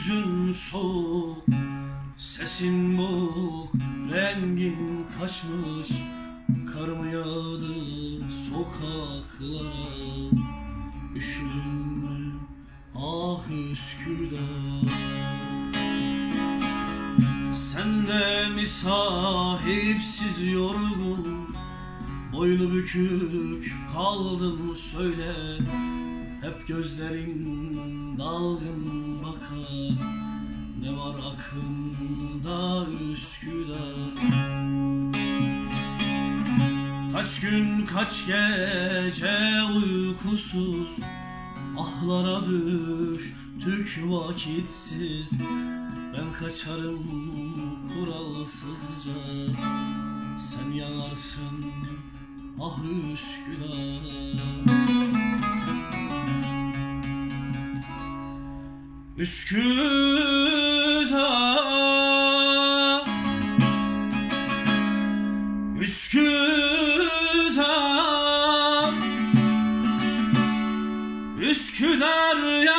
yüzün soğuk, sesin boğuk, rengin kaçmış. Kar mı yağdı sokaklara, üşüdün mü ah Üsküdar? Sen de mi sahipsiz yorgun, boynu bükük kaldın söyle. Hep gözlerin dalgın bakar, ne var aklında Üsküdar? Kaç gün kaç gece uykusuz, ahlara düştük vakitsiz. Ben kaçarım kuralsızca, sen yanarsın ah Üsküdar. Üsküdar, Üsküdar, Üsküdar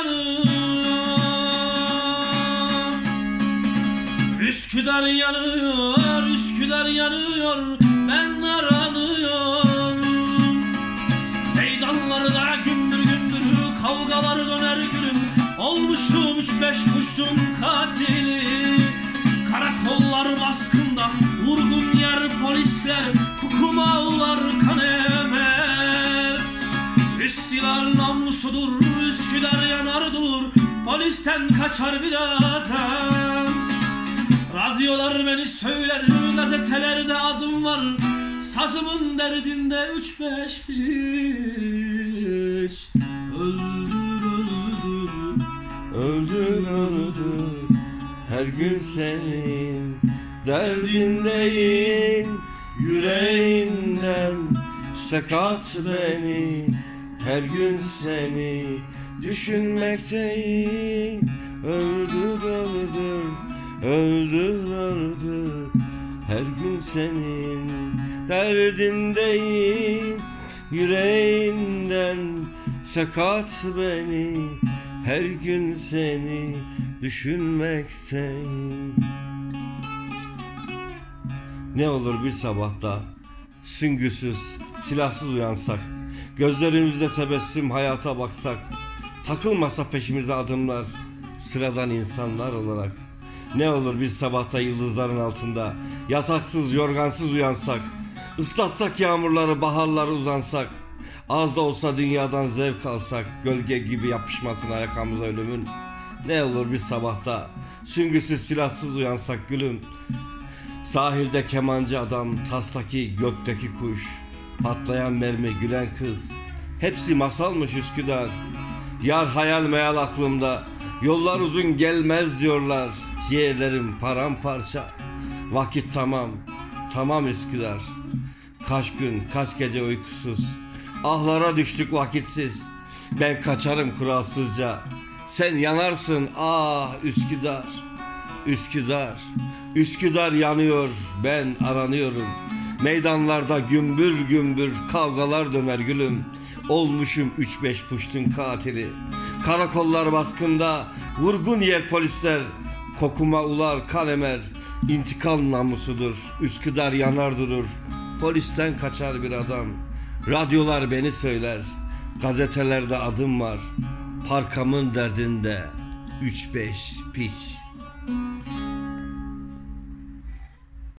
yanıyor, Üsküdar yanıyor, Üsküdar yanıyor, ben aranıyorum. Meydanlarda gümbür gümbür kavgalar döner gülüm, olmuşum 3-5 puştun katili. Karakollar baskında, vurgun yer polisler, kukumağlar kanemer. İstilal namusudur, Üsküdar yanar durur, polisten kaçar bir adam. Radyolar beni söyler, gazetelerde adım var, sazımın derdinde 3-5 piç. Öldür öldür, öldür öldür, her gün senin derdindeyim. Yüreğinden sakat beni, her gün seni düşünmekteyim. Öldür öldür, öldür öldür, her gün senin derdindeyim. Yüreğinden sakat beni, her gün seni düşünmekteyim. Ne olur bir sabahta süngüsüz, silahsız uyansak, gözlerimizde tebessüm hayata baksak, takılmasa peşimize adımlar sıradan insanlar olarak. Ne olur bir sabahta yıldızların altında yataksız yorgansız uyansak, ıslatsak yağmurları baharları uzansak, az da olsa dünyadan zevk alsak, gölge gibi yapışmasın ayakkabımıza ölümün. Ne olur bir sabahta süngüsüz silahsız uyansak gülüm. Sahilde kemancı adam, tastaki gökteki kuş, patlayan mermi, gülen kız, hepsi masalmış Üsküdar. Yar hayal meyal aklımda, yollar uzun gelmez diyorlar, ciğerlerim paramparça. Vakit tamam, tamam Üsküdar. Kaç gün kaç gece uykusuz, ahlara düştük vakitsiz. Ben kaçarım kuralsızca, sen yanarsın ah Üsküdar. Üsküdar, Üsküdar yanıyor, ben aranıyorum. Meydanlarda gümbür gümbür kavgalar döner gülüm. Olmuşum 3-5 puştun katili. Karakollar baskında, vurgun yer polisler, kokuma ular kan emer. İntikam namusudur, Üsküdar yanar durur, polisten kaçar bir adam. Radyolar beni söyler, gazetelerde adım var, parkamın derdinde 3-5 piç.